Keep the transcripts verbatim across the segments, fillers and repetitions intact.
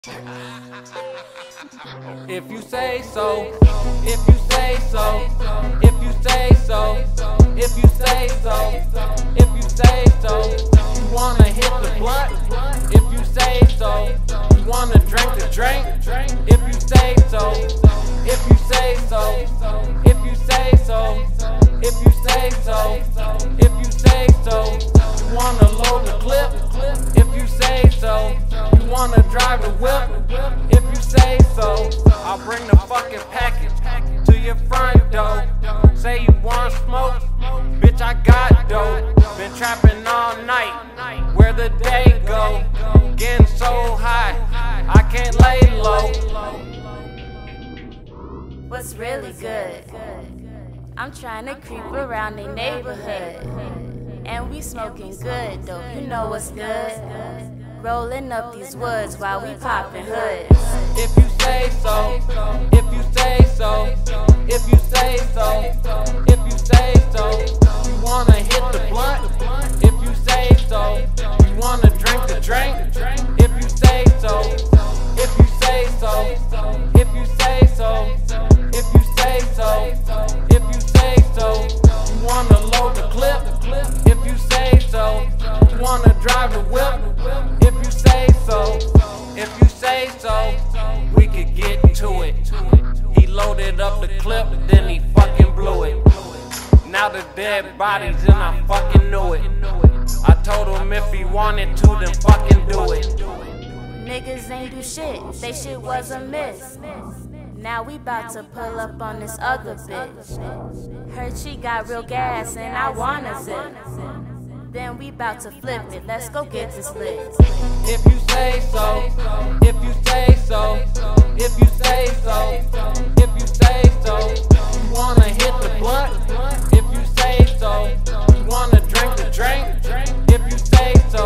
If you say so, if you say so, if you say so, if you say so, if you say so, you wanna hit the blunt. If you say so, you wanna drink the drink. If you say so, if you say so, if you say so, if you say so, if you say so, you wanna load the clip. If you say so, you wanna drive the whip. If you say so, I'll bring the fucking package to your front door. Say you want smoke, bitch, I got dope. Been trapping all night, where the day go? Getting so high, I can't lay low. What's really good? I'm trying to creep around the neighborhood, and we smoking good though, you know what's good? Rolling up these woods while we popping hoods. If you say so, if you say so, if you say so, if you say so, you wanna hit the blunt. If you say so, you wanna drink the drink. If you say so, if you say so, if you say so, if you say so, if you say so, you wanna load the clip. If you say so, you wanna drive the whip. If you say so, if you say so, we could get to it. He loaded up the clip, then he fucking blew it. Now the dead bodies and I fucking knew it. I told him if he wanted to, then fucking do it. Niggas ain't do shit, they shit was a miss. Now we bout to pull up on this other bitch. Heard she got real gas and I wanna zip. Then we bout to flip it, let's go get this lit. If you say so, if you say so, if you say so, if you say so, you wanna hit the blunt. If you say so, you wanna drink the drink. If you say so,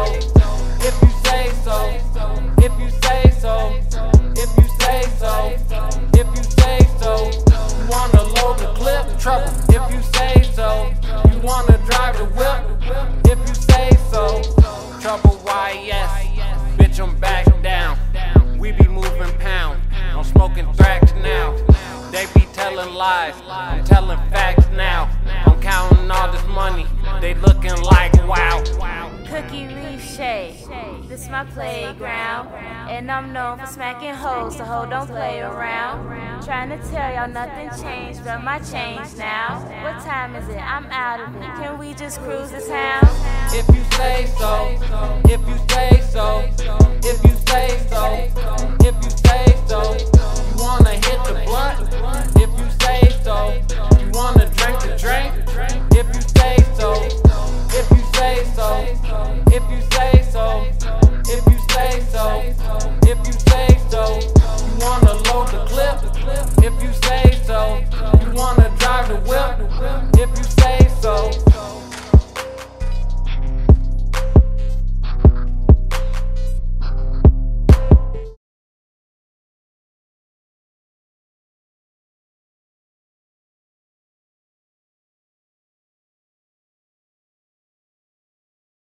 if you say so, if you say so, if you say so, if you say so, you wanna load the clip. Trouble. If you say so, you wanna drive the whip. If you say so, trouble, why yes, bitch, I'm back down. We be moving pound, I'm smoking thrax now. They be telling lies, I'm telling facts now. I'm counting all this money, they looking like wow. Cookie Reef Shade, this my playground, and I'm known for smacking hoes, so ho don't play around. Trying to tell y'all nothing changed, but my change now. What time is it? I'm out of it. Can we just cruise the town? If you say so, if you say so, if you say so, if you say so, you wanna hit the blunt. If you say so, you wanna drink the drink. If you say so, if you say so, if you say